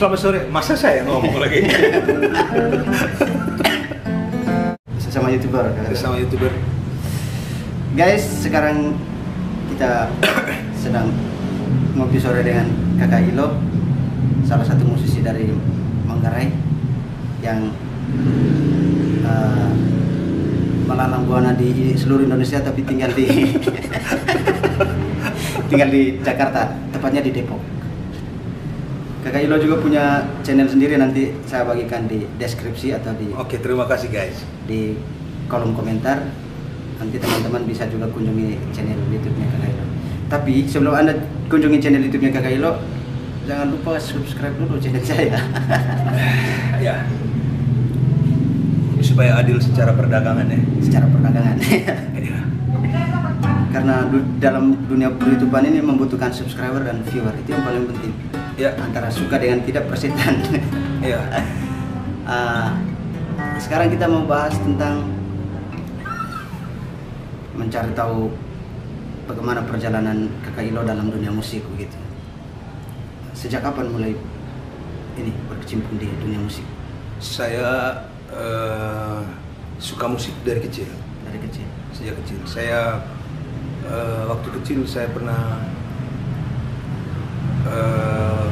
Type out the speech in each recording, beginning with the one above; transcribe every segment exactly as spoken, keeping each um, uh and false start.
selamat sore. Masa saya ngomong lagi? Sesama YouTuber. Sesama YouTuber. Guys, sekarang kita sedang ngopi sore dengan Kakak Ilo, salah satu musisi dari Manggarai yang uh, melalang buana di seluruh Indonesia tapi tinggal di tinggal di Jakarta, tepatnya di Depok. Kakak Ilo juga punya channel sendiri, nanti saya bagikan di deskripsi atau di Oke, terima kasih guys. di kolom komentar. Nanti teman-teman bisa juga kunjungi channel YouTube-nya Kakak Ilo. Tapi sebelum Anda kunjungi channel YouTube-nya Kakak Ilo, jangan lupa subscribe dulu channel saya. Ya. Supaya adil secara perdagangan ya. Secara perdagangan. Iya. Karena du dalam dunia per-YouTubean ini membutuhkan subscriber dan viewer, itu yang paling penting. Ya. Antara suka dengan tidak persetan. Iya. uh, sekarang kita mau bahas tentang mencari tahu bagaimana perjalanan Kakak Ilo dalam dunia musik begitu. Sejak kapan mulai ini berkecimpung di dunia musik? Saya uh, suka musik dari kecil. Dari kecil. Sejak kecil. Saya uh, waktu kecil saya pernah uh,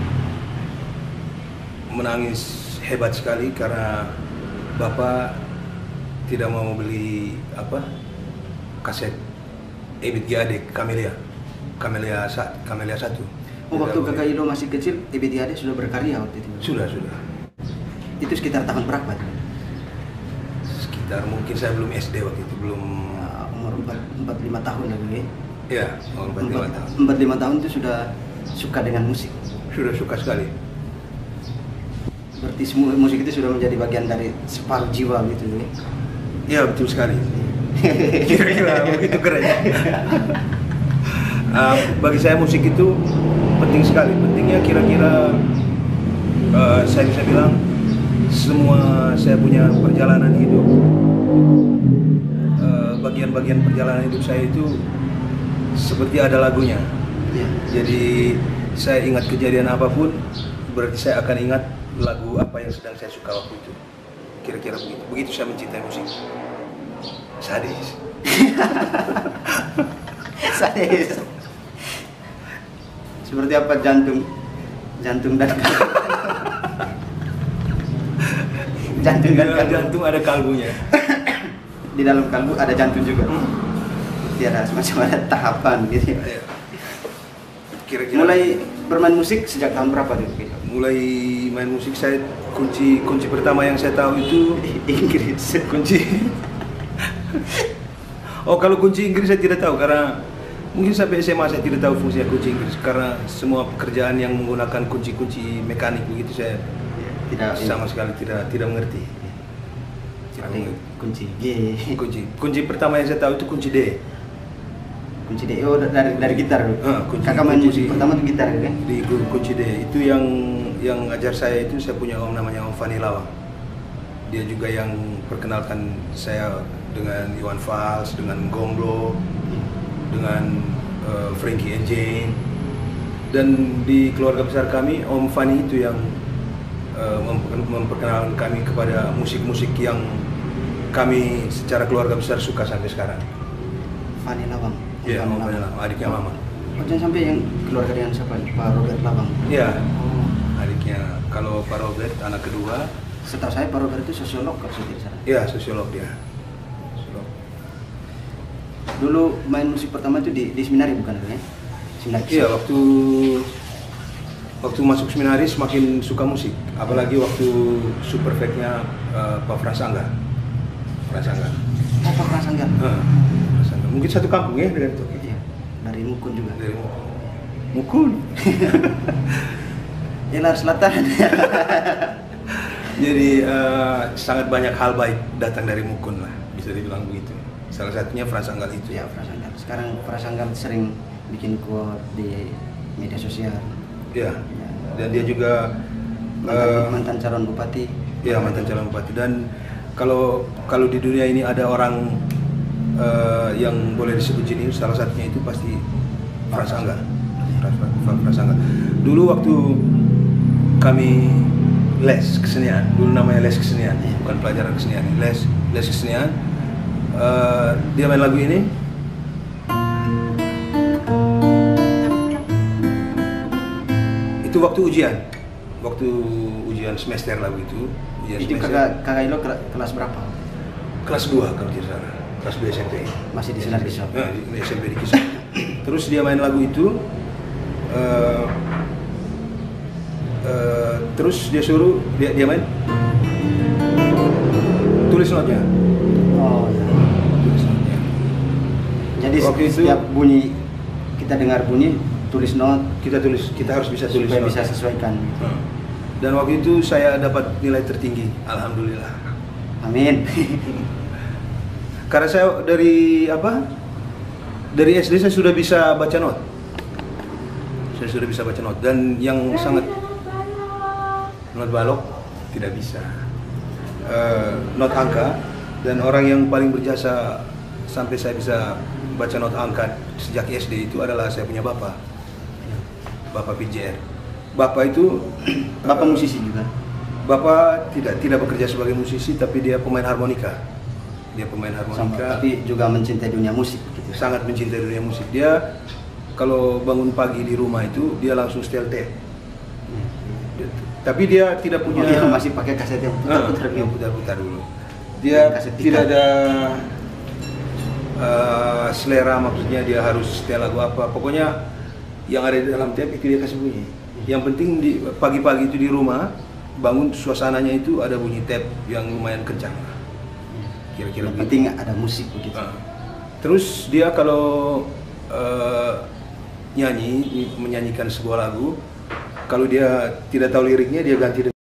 menangis hebat sekali karena bapak tidak mau beli apa kaset Ebit G A D Camellia Camellia Camellia satu. Oh, waktu Kakak Ilo masih kecil, Ebit G A D sudah berkarya waktu itu? Sudah, sudah. Itu sekitar tahun berapa? Sekitar mungkin saya belum S D waktu itu, belum uh, umur empat lima tahun lagi ya? Iya, umur empat lima tahun. empat lima tahun itu sudah suka dengan musik? Sudah suka sekali. Berarti semua musik itu sudah menjadi bagian dari separuh jiwa gitu ya? Iya, betul sekali. Kira-kira begitu keren. uh, bagi saya musik itu penting sekali. Pentingnya kira-kira uh, saya bisa bilang semua saya punya perjalanan hidup, bagian-bagian uh, perjalanan hidup saya itu seperti ada lagunya. Ya. Jadi saya ingat kejadian apapun, berarti saya akan ingat lagu apa yang sedang saya suka waktu itu. Kira-kira begitu. Begitu saya mencintai musik. Sadis. Sadis. Seperti apa jantung, jantung dan jantung dan kalbu. Jantung ada kalbunya. Di dalam kalbu ada jantung juga. Hmm. Dia ada semacam ada tahapan gitu. Iya. Kira-kira. Mulai bermain musik sejak tahun berapa tuh? Mulai main musik saya kunci kunci pertama yang saya tahu itu Inggris. Kunci. Oh, kalau kunci Inggris saya tidak tahu karena mungkin sampai S M A saya tidak tahu fungsi kunci Inggris karena semua pekerjaan yang menggunakan kunci-kunci mekanik begitu saya tidak sama sekali tidak tidak mengerti. Tidak Ada mengerti. kunci G. Kunci kunci pertama yang saya tahu itu kunci D. Kunci D. Oh, dari dari gitar. Uh, kunci, Kakak main kunci musik D. pertama tuh gitar kan? Di kunci D itu yang yang ajar saya itu saya punya om namanya Om Fani Lawang. Dia juga yang perkenalkan saya dengan Iwan Fals, dengan Gomblo, dengan uh, Frankie and Jane. Dan di keluarga besar kami, Om Fani itu yang uh, memperkenalkan kami kepada musik-musik yang kami secara keluarga besar suka sampai sekarang. Fani Lawang. Iya, Om Fani Lawang, adiknya Mama. Oh, jangan sampai yang keluarga dengan siapa? Pak Robert Lawang. Iya, Oh. adiknya. Kalau Pak Robert anak kedua. Setahu saya Pak Robert itu sosiolog kalau saya tidak salah. Iya, sosiolog dia. Sosiolog. Dulu main musik pertama itu di, di seminari bukan ya? Seminari. Iya, waktu waktu masuk seminari semakin suka musik. Apalagi waktu superveknya uh, Pak Frans Angga. Frans Angga. Oh, Pak Prasangga. Uh, Frans Angga. Mungkin satu kampung ya dengan itu. Iya. Dari Mukun juga. Dari Mukun. Mukun. Elar Selatan. Jadi uh, sangat banyak hal baik datang dari Mukun lah, bisa dibilang begitu. Salah satunya Frans Angga itu. Ya, Prasangga. Sekarang Prasangga sering bikin quote di media sosial. Iya. Ya. Dan dia juga Mantan, uh, mantan calon bupati. Iya, mantan calon bupati. Dan kalau kalau di dunia ini ada orang uh, yang boleh disebut jenius, salah satunya itu pasti Frans Angga. Frans Angga. Dulu waktu kami les kesenian, dulu namanya les kesenian, bukan pelajaran kesenian, les les kesenian. Uh, dia main lagu ini. Itu waktu ujian, waktu ujian semester lagu itu. Ujian Itu semester. kakak kakak Ilo kelas berapa? Kelas dua kalau tidak salah, kelas dua S M P. Masih di Senar Kisah. Ya, di S M P di Kisah. Terus dia main lagu itu. Uh, uh, terus dia suruh dia dia main tulis notnya. Oh ya. Tulis notnya. Jadi Waktu itu- setiap bunyi kita dengar bunyi tulis not Kita tulis, kita harus bisa tulis supaya notnya. bisa sesuaikan. Hmm. Dan waktu itu saya dapat nilai tertinggi, alhamdulillah. Amin. Karena saya dari apa? Dari S D saya sudah bisa baca not. Saya sudah bisa baca not dan yang sangat not balok tidak bisa. Uh, not angka dan orang yang paling berjasa sampai saya bisa baca not angka sejak S D itu adalah saya punya bapak. Bapak P J R. Bapak itu Bapak uh, musisi juga. Bapak tidak tidak bekerja sebagai musisi tapi dia pemain harmonika. Dia pemain Sama, harmonika. tapi juga mencintai dunia musik gitu. Sangat mencintai dunia musik. Dia kalau bangun pagi di rumah itu dia langsung setel tape. Dia- Tapi dia tidak punya. Oh, iya, masih pakai kaset yang Ah, putar-putar yang gitu. putar-putar dulu. Yang Dia kaset tidak hitam. ada eh, selera, maksudnya dia harus setel lagu apa. Pokoknya yang ada di dalam tape itu dia kasih bunyi. Yang penting di pagi-pagi itu di rumah bangun suasananya itu ada bunyi tape yang lumayan kencang. Kira-kira Yang begitu. penting ada musik begitu. Ah. Terus dia kalau eh, nyanyi, menyanyikan sebuah lagu, kalau dia tidak tahu liriknya dia ganti dengan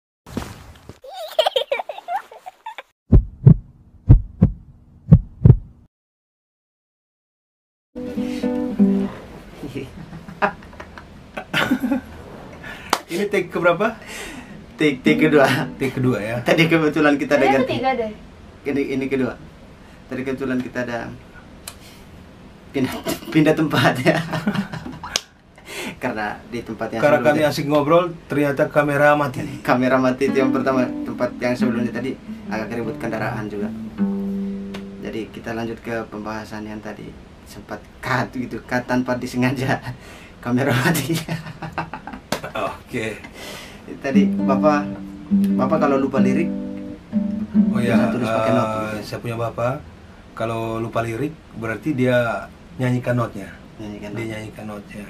ini take keberapa? Take take kedua. Take kedua ya. Tadi kebetulan kita ada Kayaknya ganti. ketiga deh. Ini, ini kedua. Tadi kebetulan kita ada pindah pindah tempat ya. Karena di tempat yang Karena kami sebelumnya- asik ngobrol, ternyata kamera mati. kamera mati itu yang pertama, tempat yang sebelumnya tadi agak ribut kendaraan juga. Jadi kita lanjut ke pembahasan yang tadi sempat cut gitu, cut tanpa disengaja kamera mati. Oke. Tadi bapak bapak kalau lupa lirik Oh ya, Bisa tulis pakai not. eh, saya punya bapak. Kalau lupa lirik berarti dia nyanyikan notnya. nyanyikan Dia nyanyikan notnya.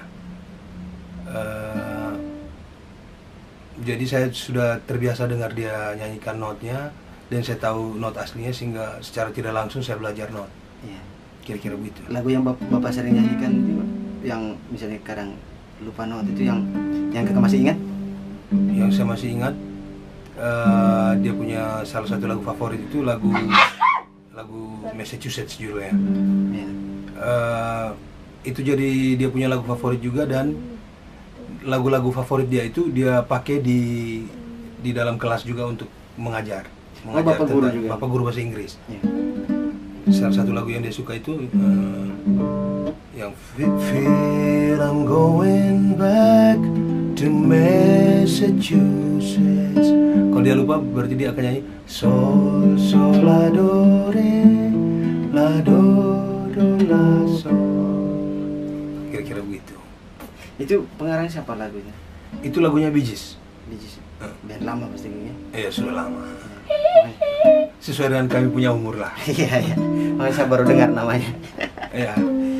Eh, jadi saya sudah terbiasa dengar dia nyanyikan notnya dan saya tahu not aslinya sehingga secara tidak langsung saya belajar not. Iya. Kira-kira begitu. Lagu yang bapak, bapak sering nyanyikan itu, yang misalnya kadang lupa not itu yang yang kakak masih ingat? Yang saya masih ingat eh, dia punya salah satu lagu favorit itu lagu lagu Massachusetts judulnya. Iya. Eh, itu jadi dia punya lagu favorit juga dan lagu-lagu favorit dia itu dia pakai di di dalam kelas juga untuk mengajar. Oh, bapak guru tentang- juga? Bapak guru bahasa Inggris. Iya. Salah satu lagu yang dia suka itu eh, yang Fe- Feel I'm going back to Massachusetts. Kalau dia lupa berarti dia akan nyanyi Sol Sol La Do Re La Do Do La Sol. Kira-kira begitu. Itu pengarangnya siapa lagunya? Itu lagunya Bee Gees. Bee Gees. Hmm. Band lama pasti kayaknya. Iya sudah lama. Sesuai dengan kami punya umur lah. Iya iya. Makanya saya baru dengar namanya. Iya.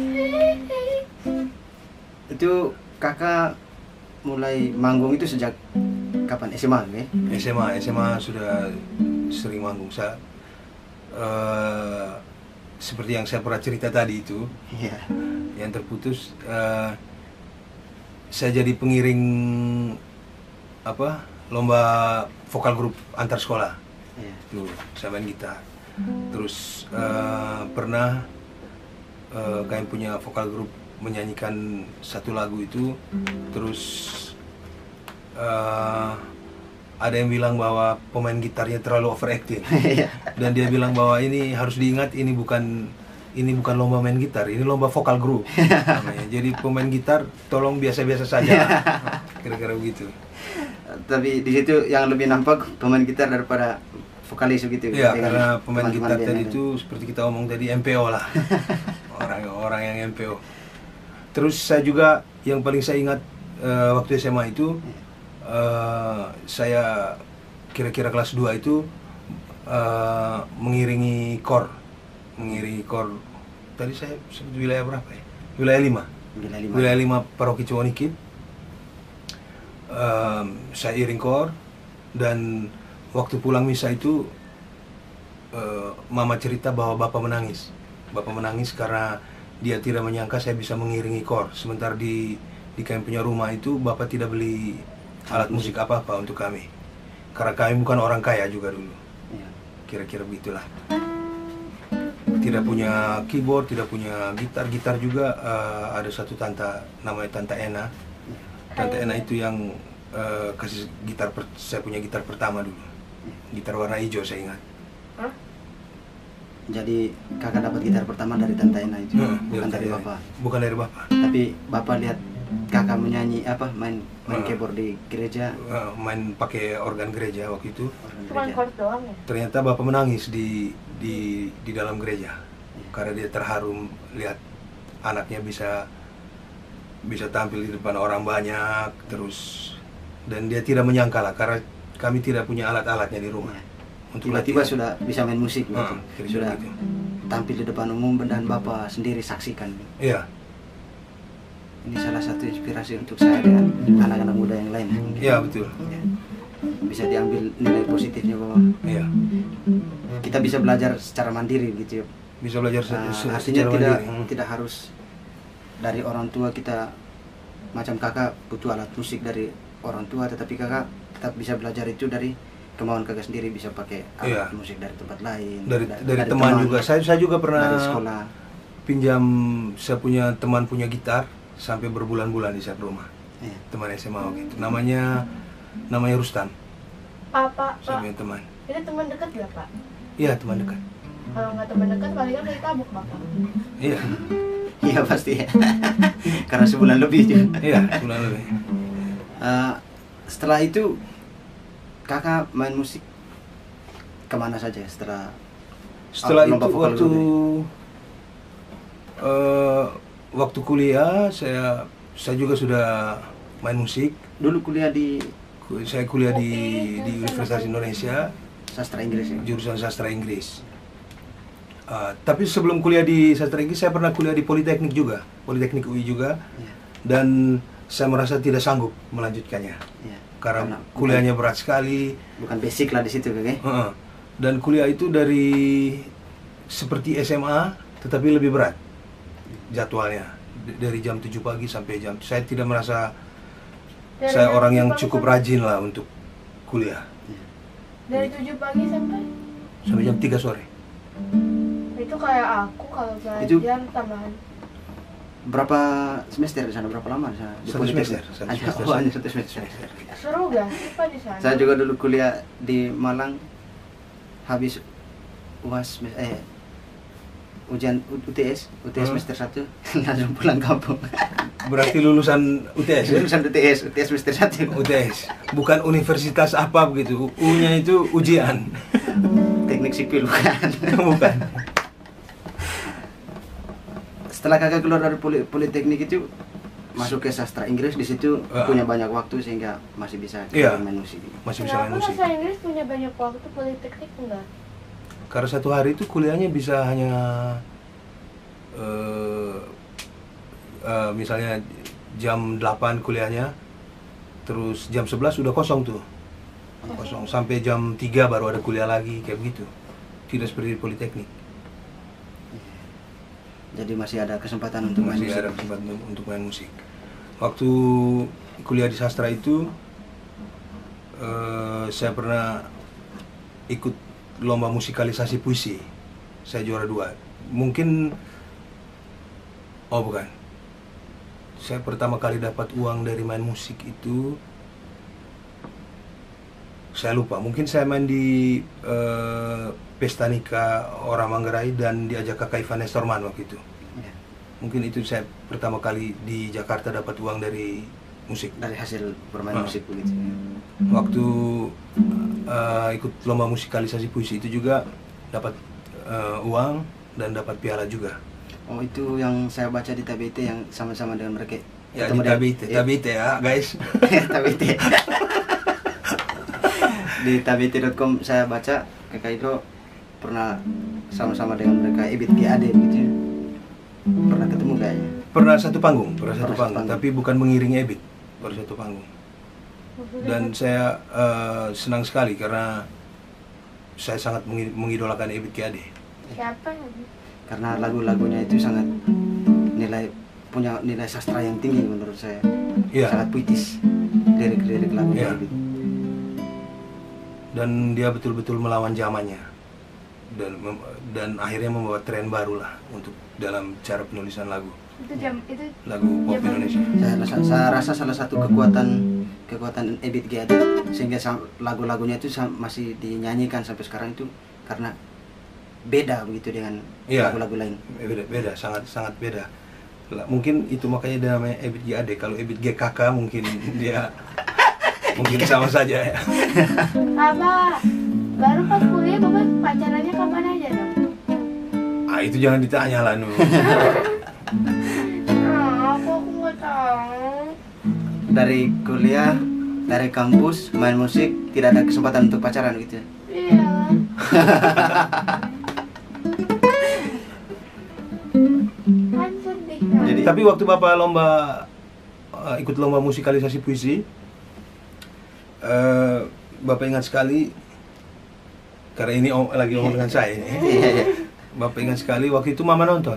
Itu kakak mulai manggung itu sejak kapan? S M A ya? S M A, S M A sudah sering manggung. Saya eh, seperti yang saya pernah cerita tadi itu, Iya. yang terputus. eh, saya jadi pengiring apa lomba vokal grup antar sekolah. Iya. Tuh, saya main gitar. Terus eh, pernah eh, kami punya vokal grup menyanyikan satu lagu itu. Terus eh, ada yang bilang bahwa pemain gitarnya terlalu overacting. Iya. Dan dia bilang bahwa ini harus diingat, ini bukan ini bukan lomba main gitar, ini lomba vokal grup namanya. Jadi pemain gitar tolong biasa-biasa saja. Kira-kira begitu. tapi di situ yang lebih nampak pemain gitar daripada vokalis begitu. Iya, karena pemain gitar tadi itu seperti kita omong tadi M P O lah. Orang-orang yang M P O. Terus saya juga yang paling saya ingat uh, waktu S M A itu uh, saya kira-kira kelas dua itu uh, mengiringi kor. Mengiringi kor. Tadi saya sebut wilayah berapa ya? Wilayah lima. Wilayah lima. Wilayah lima Paroki Cuwonikid. Um, saya iring kor dan waktu pulang misa itu uh, mama cerita bahwa bapak menangis. Bapak menangis karena dia tidak menyangka saya bisa mengiringi kor. Sementara di di kami punya rumah itu bapak tidak beli alat musik apa-apa untuk kami. Karena kami bukan orang kaya juga dulu. Kira-kira begitulah. Tidak punya keyboard, tidak punya gitar. Gitar juga uh, ada satu tante namanya Tante Ena. Tante Ena itu yang uh, kasih gitar, per, saya punya gitar pertama dulu. Gitar warna hijau saya ingat. Hah? Jadi kakak dapat gitar pertama dari Tante Ena itu, hmm, bukan dari bapak? Bukan dari bapak. Tapi bapak lihat kakak menyanyi apa, main main uh, keyboard di gereja? Uh, main pakai organ gereja waktu itu. Cuma chord doang ya? Ternyata bapak menangis di di di dalam gereja ya. Karena dia terharu lihat anaknya bisa bisa tampil di depan orang banyak terus, dan dia tidak menyangka lah karena kami tidak punya alat-alatnya di rumah. Ya. Tiba-tiba sudah bisa main musik gitu. Hmm, sudah gitu. Tampil di depan umum dan bapak sendiri saksikan. Iya. Ini salah satu inspirasi untuk saya dengan anak-anak muda yang lain. Iya betul. Ya. Bisa diambil nilai positifnya bahwa iya. kita bisa belajar secara mandiri gitu ya. Bisa belajar se nah, se artinya secara tidak mandiri. tidak harus dari orang tua kita, macam kakak butuh alat musik dari orang tua, tetapi kakak tetap bisa belajar itu dari kemauan kakak sendiri, bisa pakai alat iya. musik dari tempat lain, dari dari, dari, dari teman, teman juga. Saya saya juga pernah dari sekolah. Pinjam, saya punya teman punya gitar sampai berbulan-bulan di satu rumah. Iya. Teman S M A gitu. Namanya namanya Rustam. Pak, Pak, Saya Pak. punya teman. Itu teman dekat ya, Pak? Iya, teman dekat. Kalau nggak teman dekat, palingan kayak tabuk, Bapak. Iya. Iya pasti ya. Karena sebulan lebih juga. Iya, sebulan lebih. Uh, setelah itu kakak main musik kemana saja setelah setelah itu waktu uh, waktu kuliah saya saya juga sudah main musik. Dulu kuliah di saya kuliah di di Universitas Indonesia, sastra Inggris ya? Jurusan sastra Inggris. Uh, tapi sebelum kuliah di sastra Inggris saya pernah kuliah di Politeknik juga, Politeknik U I juga, ya. Dan saya merasa tidak sanggup melanjutkannya, ya. Karena, Karena kuliahnya bukan, berat sekali. Bukan basic lah di situ, kan? Uh-uh. Dan kuliah itu dari seperti S M A, tetapi lebih berat jadwalnya, dari jam tujuh pagi sampai jam. Saya tidak merasa dari saya orang yang cukup sampai... rajin lah untuk kuliah. Ya. Dari tujuh pagi sampai? Sampai jam tiga sore. Itu kayak aku kalau belajar itu tambahan. Berapa semester di sana? Berapa lama di sana? Di satu semester. Satu hanya, semester. oh, hanya satu semester. Seru gak sih Pak di sana? Saya juga dulu kuliah di Malang, habis U A S eh ujian U T S, U T S hmm. semester satu langsung pulang kampung. Berarti lulusan U T S ya? Lulusan U T S, U T S semester satu. U T S, bukan universitas apa begitu, U-nya itu ujian. Teknik sipil bukan. Bukan. Setelah kakak keluar dari poli politeknik itu masuk ke sastra Inggris, di situ uh. punya banyak waktu sehingga masih bisa yeah. main musik. Masih bisa main musik. Kenapa sastra Inggris punya banyak waktu, politeknik enggak? Karena satu hari itu kuliahnya bisa hanya uh, uh, misalnya jam delapan kuliahnya, terus jam sebelas sudah kosong tuh. Kosong sampai jam tiga baru ada kuliah lagi, kayak begitu. Tidak seperti di politeknik. Jadi masih ada kesempatan untuk masih main musik. ada kesempatan untuk main musik. Waktu kuliah di sastra itu uh, saya pernah ikut lomba musikalisasi puisi. Saya juara dua. Mungkin oh bukan. Saya pertama kali dapat uang dari main musik itu saya lupa. Mungkin saya main di uh, Pesta Nikah orang Manggarai dan diajak kakak Ivan Nestorman waktu itu. Ya. Mungkin itu saya pertama kali di Jakarta dapat uang dari musik. Dari hasil bermain Ah. musik begitu. Waktu uh, ikut lomba musikalisasi puisi itu juga dapat uh, uang dan dapat piala juga. Oh, itu yang saya baca di T B T yang sama-sama dengan mereka. Ya Ketemu di dengan- Tabite, eh, Tabite ya guys. T B T. Di tabit titik com saya baca Kakak Idro pernah sama-sama dengan mereka Ebit G A D begitu. Pernah ketemu kayaknya. Pernah satu panggung, pernah satu Pernah satu panggung, panggung. tapi bukan mengiringi Ebit, baru satu panggung. Dan saya uh, senang sekali karena saya sangat mengi- mengidolakan Ebit G A D. Siapa? Karena lagu-lagunya itu sangat nilai punya nilai sastra yang tinggi menurut saya. Iya. Sangat puitis. Lirik-lirik lagunya Iya. Ebit. Dan dia betul-betul melawan zamannya dan mem- dan akhirnya membawa tren baru lah untuk dalam cara penulisan lagu Itu jam itu lagu pop Zaman- Indonesia. Saya rasa, saya rasa salah satu kekuatan kekuatan Ebit G A D sehingga sam- lagu-lagunya itu sam- masih dinyanyikan sampai sekarang itu karena beda begitu dengan Iya. lagu-lagu lain. Beda, beda, sangat sangat beda. Lah, mungkin itu makanya dia namanya Ebit G A D. Kalau Ebit G K K mungkin dia mungkin sama saja ya. apa? Baru pas kuliah bapak pacarannya kapan aja dong? Ah itu jangan ditanya lah Nu. Ah, aku aku nggak tahu. Dari kuliah, dari kampus, main musik, tidak ada kesempatan untuk pacaran gitu. Iya. Kan sedih kan? Jadi- Tapi waktu Bapak lomba eh, ikut lomba musikalisasi puisi, eh, Bapak ingat sekali karena ini om, lagi ngomong dengan saya ini. Iya, iya. Bapak ingat sekali waktu itu Mama nonton.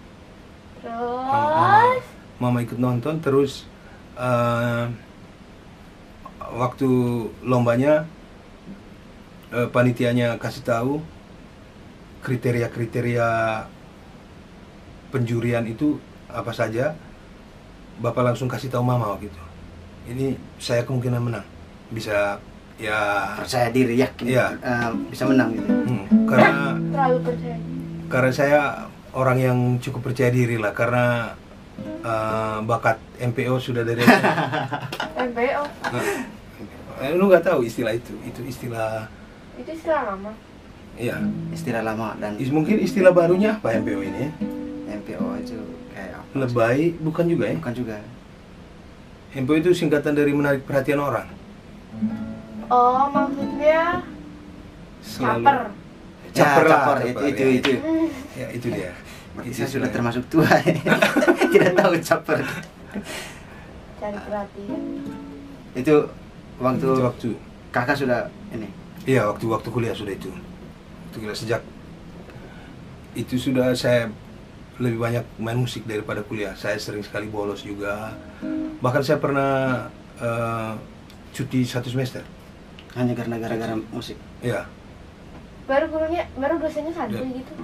Terus Mama ikut nonton terus eh, waktu lombanya eh, panitianya kasih tahu kriteria-kriteria penjurian itu apa saja. Bapak langsung kasih tahu Mama waktu itu. Ini saya kemungkinan menang. Bisa ya Percaya diri, yakin Iya. eh, bisa menang gitu. hmm, karena terlalu percaya. karena saya orang yang cukup percaya diri lah karena eh, bakat M P O sudah dari M P O Eh, lu nggak tahu istilah itu, itu istilah, itu istilah lama. iya. Istilah lama dan Is- Mungkin istilah barunya apa M P O ini? M P O itu kayak apa? Lebay, bukan juga ya? Bukan juga. M P O itu singkatan dari menarik perhatian orang. Oh, maksudnya caper. Caper Ya, lah, caper, caper, itu, itu, ya. itu. Ya itu dia. Berarti Itu saya sudah istilahnya. termasuk tua. Tidak tahu caper. Cari perhatian. Itu waktu Itu waktu, kakak sudah ini. iya waktu waktu kuliah sudah itu. Waktu kuliah sejak itu sudah saya lebih banyak main musik daripada kuliah. Saya sering sekali bolos juga. Bahkan saya pernah eh, cuti satu semester. Hanya karena gara-gara musik. Ya. Baru gurunya, baru dosennya santuy Ya. gitu.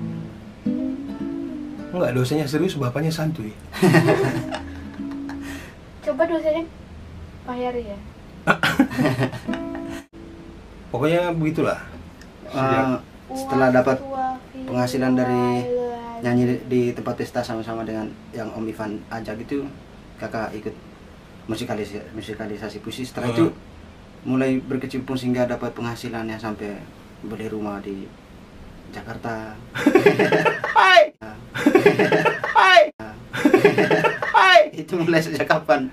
Enggak, dosennya serius, bapaknya santuy. Coba dosennya Pak Yari ya. Pokoknya begitulah. Sejak Eh, setelah dapat Wafi- penghasilan dari Wafi- nyanyi di, di tempat pesta sama-sama dengan yang Om Ivan ajak itu, kakak ikut musikalisasi, musikalisasi puisi. Setelah Hmm. itu mulai berkecimpung sehingga dapat penghasilannya sampai beli rumah di Jakarta. Hai. Hai. Hai. Itu mulai sejak kapan?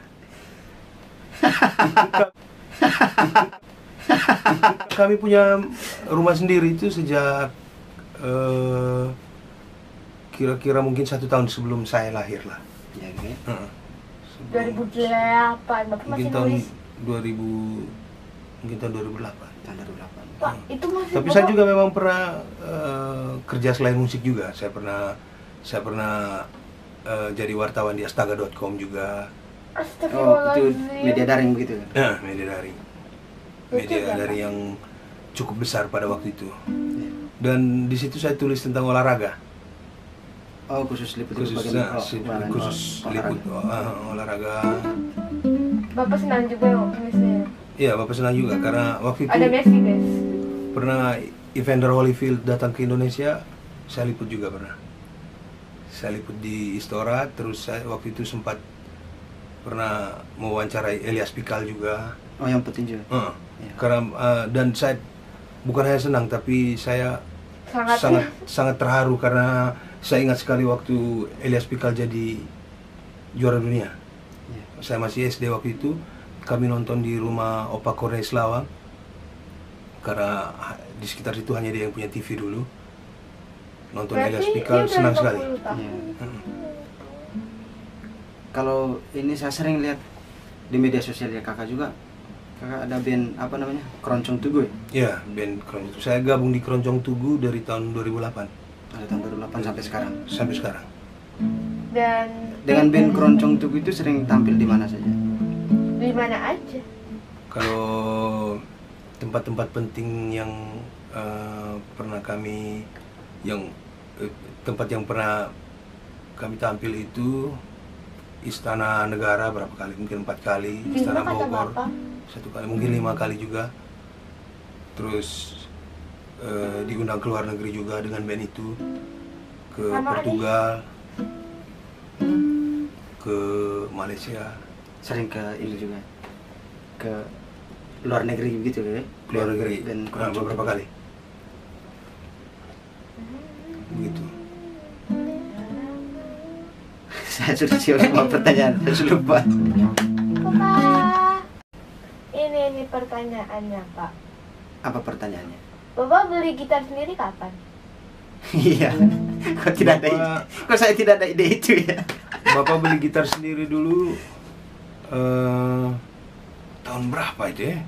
Kami punya rumah sendiri itu sejak eh, kira-kira mungkin satu tahun sebelum saya lahir lah. Ya, gitu. Heeh. dua ribu delapan, Bapak Mungkin masih tahun nulis. dua ribu, mungkin tahun dua ribu delapan. Tahun dua ribu delapan. Pak, itu masih Tapi saya Bapak- juga memang pernah eh, kerja selain musik juga. Saya pernah saya pernah eh, jadi wartawan di astaga dot com juga. Oh, itu Astagfirullahaladzim. media daring begitu. Nah, media daring. Itu Media berapa? daring yang cukup besar pada waktu itu. Dan di situ saya tulis tentang olahraga. Oh, khusus liput Khusus bagian nah, oh, si- bagian khusus oh, liput olahraga. oh, olahraga. Bapak senang juga nulisnya. Iya, Bapak senang juga karena waktu itu Ada Messi guys. pernah Evander Holyfield datang ke Indonesia, saya liput juga pernah. Saya liput di Istora, terus saya waktu itu sempat pernah mewawancarai Elias Pikal juga. Oh, yang petinju. Uh, Ya. Karena uh, dan saya bukan hanya senang, tapi saya Sangat. sangat sangat terharu karena saya ingat sekali waktu Elias Pikal jadi juara dunia. Ya. Saya masih S D waktu itu, kami nonton di rumah Opa Cornelis Lawang karena di sekitar situ hanya dia yang punya T V dulu. Nonton Berarti Elias dia Pikal udah senang lima sekali. puluh tahun. Ya. Hmm. Kalau ini saya sering lihat di media sosial ya kakak juga. Kakak ada band apa namanya? Keroncong Tugu ya? Ya, band Keroncong. Saya gabung di Keroncong Tugu dari tahun dua ribu delapan Dari tahun dua ribu delapan sampai sekarang. sampai sekarang. Dan Dengan band Keroncong Tugu itu sering tampil di mana saja? di mana aja? Kalau tempat-tempat penting yang uh, pernah kami yang eh, tempat yang pernah kami tampil itu Istana Negara berapa kali, mungkin empat kali, Lima Istana kata Bogor Bapak. satu kali, mungkin lima kali juga. Terus eh, diundang ke luar negeri juga dengan band itu, ke Sama Portugal, ke Malaysia, Sering ke ini juga ke luar negeri begitu ya? ke luar negeri Band nah, Keroncong beberapa Tugu. kali. Begitu. Saya sudah siap semua pertanyaan, saya sudah lupa. Bapak, ini ini pertanyaannya Pak. Apa pertanyaannya? Bapak beli gitar sendiri kapan? Iya. Kok tidak ada ide? Bapak- Kok saya tidak ada ide itu ya? Bapak beli gitar sendiri dulu eh, tahun berapa itu ya?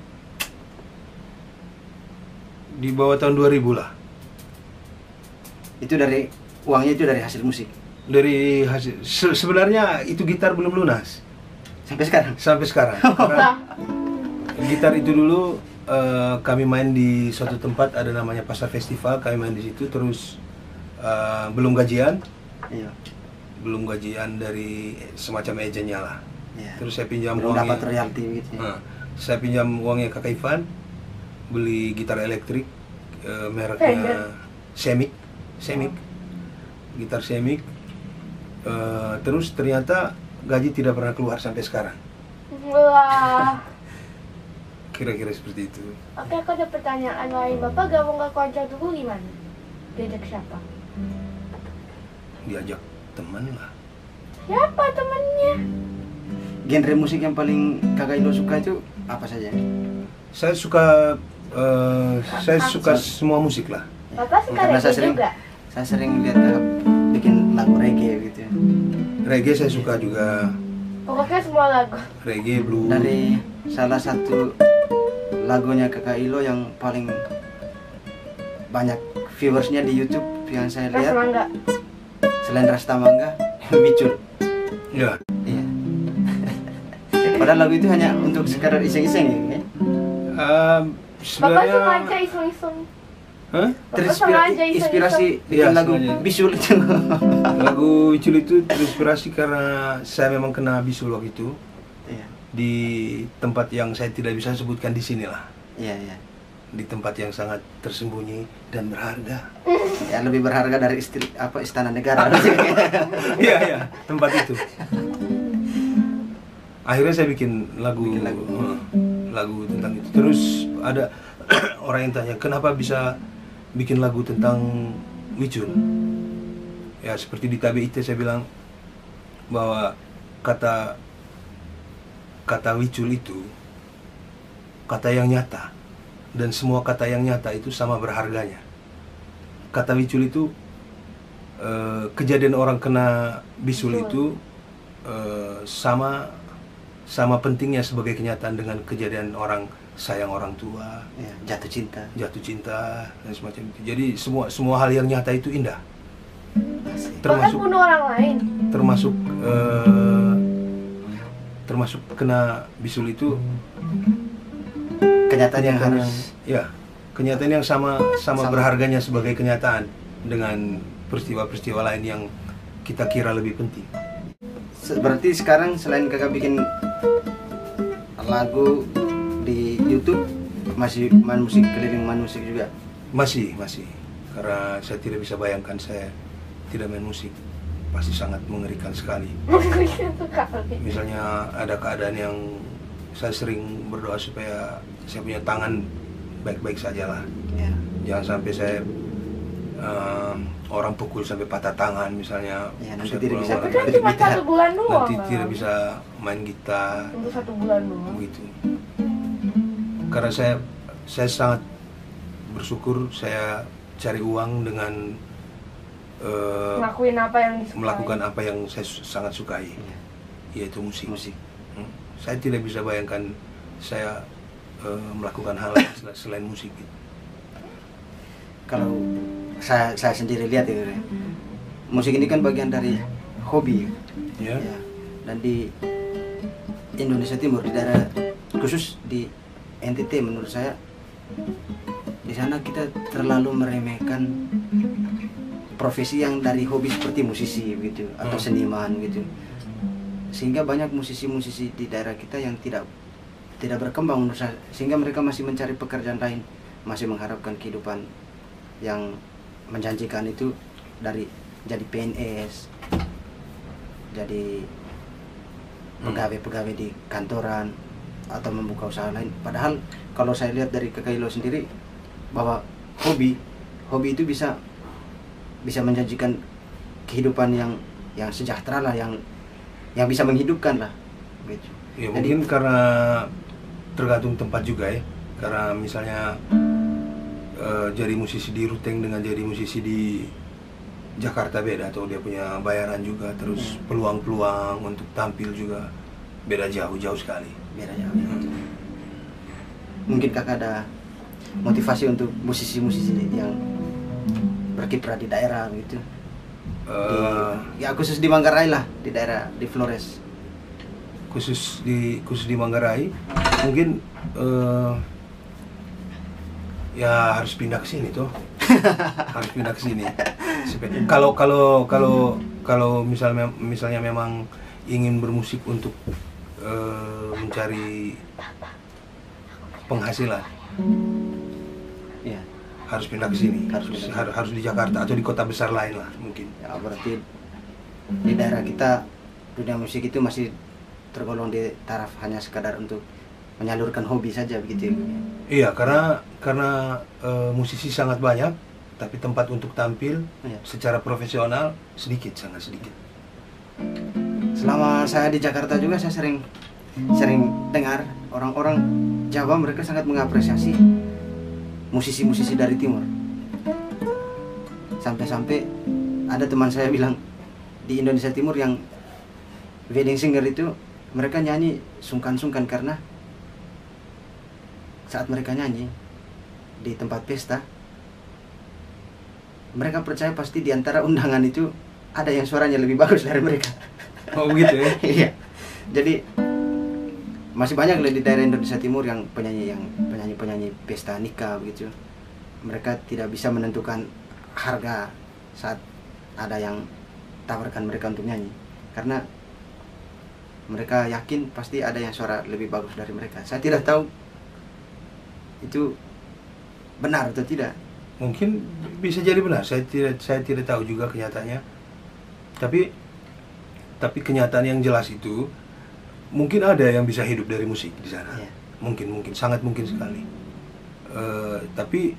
Di bawah tahun dua ribu lah. Itu dari uangnya itu dari hasil musik Dari hasil se- sebenarnya itu gitar belum lunas sampai sekarang. sampai sekarang. Karena gitar itu dulu eh, kami main di suatu tempat ada namanya Pasar Festival, kami main di situ terus eh, belum gajian, Iya. belum gajian dari semacam agentnya lah. Iya. Terus saya pinjam Belum uangnya. dapat royalti gitu ya. Nah, saya pinjam uangnya kakak Ivan, beli gitar elektrik eh, mereknya Fender. Semik, Semik, gitar Semik. Eh, terus ternyata gaji tidak pernah keluar sampai sekarang. Wah. Kira-kira seperti itu. Oke, aku ada pertanyaan lain. Bapak gabung ke Keroncong Tugu gimana? Diajak siapa? Diajak teman lah. Siapa temennya? Genre musik yang paling kakak Indo suka itu apa saja? Saya suka, eh, saya suka semua musik lah. Bapak suka Karena saya reggae sering- juga? Saya sering lihat kakak bikin lagu reggae gitu ya. Reggae saya suka juga, Pokoknya semua lagu. reggae, blues. Dari salah satu lagunya kakak Ilo yang paling banyak viewersnya di YouTube yang saya Rasa lihat mangga. selain Rasta Mangga, Bicul. Ya, Iya. Padahal lagu itu hanya untuk sekadar iseng-iseng ya. eh, Bapak sebenarnya. sengaja iseng-iseng. Hah? Terinspirasi sengaja iseng-iseng. inspirasi bikin Iya, lagu sengaja. Bisul itu. Lagu Wicul itu terinspirasi karena saya memang kena bisul waktu itu Iya. di tempat yang saya tidak bisa sebutkan di sini lah, Iya, iya. di tempat yang sangat tersembunyi dan berharga. Ya lebih berharga dari isti- apa istana negara. Iya iya, tempat itu. Akhirnya saya bikin lagu, Bikin lagu. eh, lagu tentang itu. Terus ada orang yang tanya kenapa bisa bikin lagu tentang Wicul. Ya seperti di T B I T saya bilang bahwa kata kata Wicul itu kata yang nyata, dan semua kata yang nyata itu sama berharganya. Kata Wicul itu eh, kejadian orang kena bisul Bisul. itu eh, sama sama pentingnya sebagai kenyataan dengan kejadian orang sayang orang tua, Ya, jatuh cinta. jatuh cinta dan semacam itu. Jadi semua semua hal yang nyata itu indah. Asik. Bahkan Termasuk bunuh orang lain. termasuk eh, termasuk kena bisul itu Kenyataan yang kenyataan harus ya kenyataan yang sama sama Sama. berharganya sebagai kenyataan dengan peristiwa-peristiwa lain yang kita kira lebih penting. Se- berarti sekarang selain kakak bikin lagu di YouTube masih main musik keliling main musik juga. Masih masih karena saya tidak bisa bayangkan saya tidak main musik. pasti sangat mengerikan sekali. Misalnya ada keadaan yang saya sering berdoa supaya saya punya tangan baik-baik saja lah. Ya. Jangan sampai saya uh, orang pukul sampai patah tangan misalnya. Ya, nanti saya tidak pulang bisa- orang Tapi kan dari cuma gitar, satu bulan doang. nanti Bang. tidak bisa main gitar Untuk satu bulan doang. begitu. Karena saya saya sangat bersyukur saya cari uang dengan uh, Ngelakuin apa yang disukai. melakukan apa yang saya su- sangat sukai, Ya. yaitu musik. Musik. Hmm. Saya tidak bisa bayangkan saya uh, melakukan hal lain sel- selain musik. Gitu. Kalau saya saya sendiri lihat ya, musik ini kan bagian dari hobi. Ya. Ya. Dan di Indonesia Timur, di daerah khusus di N T T, menurut saya di sana kita terlalu meremehkan profesi yang dari hobi seperti musisi gitu atau Hmm. seniman gitu, sehingga banyak musisi-musisi di daerah kita yang tidak tidak berkembang menurut saya, sehingga mereka masih mencari pekerjaan lain, masih mengharapkan kehidupan yang menjanjikan itu dari jadi P N S, jadi pegawai-pegawai di kantoran atau membuka usaha lain. Padahal kalau saya lihat dari Kakak Ilo sendiri bahwa hobi hobi itu bisa bisa menjanjikan kehidupan yang yang sejahtera lah, yang yang bisa menghidupkan lah gitu. Ya, Jadi- mungkin karena tergantung tempat juga ya. Karena misalnya eh, jadi musisi di Ruteng dengan jadi musisi di Jakarta beda, atau dia punya bayaran juga, terus Hmm. peluang-peluang untuk tampil juga beda jauh jauh sekali. Beda jauh. Mungkin Kakak ada motivasi untuk musisi-musisi yang berkiprah di daerah gitu. Eh, Di, ya khusus di Manggarai lah, di daerah di Flores. khusus di khusus di Manggarai mungkin eh, ya harus pindah ke sini tuh. Harus pindah ke sini. Sepe- Kalau kalau kalau kalau misalnya misalnya memang ingin bermusik untuk eh, mencari penghasilan, Ya, harus pindah ke sini. Harus Harus, pindah. harus harus di Jakarta atau di kota besar lain lah mungkin. ya berarti di daerah kita dunia musik itu masih tergolong di taraf hanya sekadar untuk menyalurkan hobi saja begitu. Iya, karena karena eh, musisi sangat banyak, tapi tempat untuk tampil Ya. secara profesional sedikit, sangat sedikit. Selama saya di Jakarta juga saya sering sering dengar orang-orang Jawa, mereka sangat mengapresiasi musisi-musisi dari timur. Sampai-sampai ada teman saya bilang di Indonesia Timur yang wedding singer itu mereka nyanyi sungkan-sungkan karena saat mereka nyanyi di tempat pesta, mereka percaya pasti di antara undangan itu ada yang suaranya lebih bagus dari mereka. Oh begitu ya? Iya. Jadi masih banyak lah di daerah Indonesia Timur yang penyanyi yang penyanyi-penyanyi pesta nikah begitu. Mereka tidak bisa menentukan harga saat ada yang tawarkan mereka untuk nyanyi, karena mereka yakin pasti ada yang suara lebih bagus dari mereka. Saya tidak tahu itu benar atau tidak. Mungkin bisa jadi benar. Saya tidak saya tidak tahu juga kenyataannya. Tapi tapi kenyataan yang jelas itu mungkin ada yang bisa hidup dari musik di sana. Iya. Mungkin mungkin sangat mungkin sekali. Eh, tapi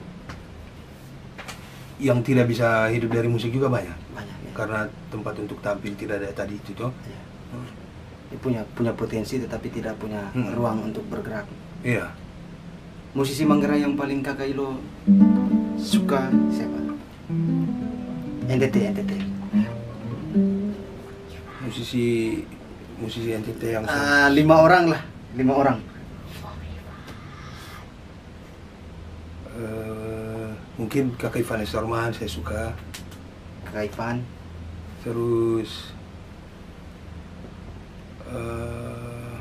yang tidak bisa hidup dari musik juga banyak. Banyak ya. Karena tempat untuk tampil tidak ada tadi itu toh. Iya. Dia punya punya potensi tetapi tidak punya Hmm. ruang untuk bergerak. Iya. Musisi Manggarai yang paling Kakak Ilo suka siapa? N T T, N T T. Musisi musisi N T T yang Ah, lima orang lah, lima orang. eh, mungkin Kakak Ivan Estorman saya suka. Kakak Ivan, Terus eh,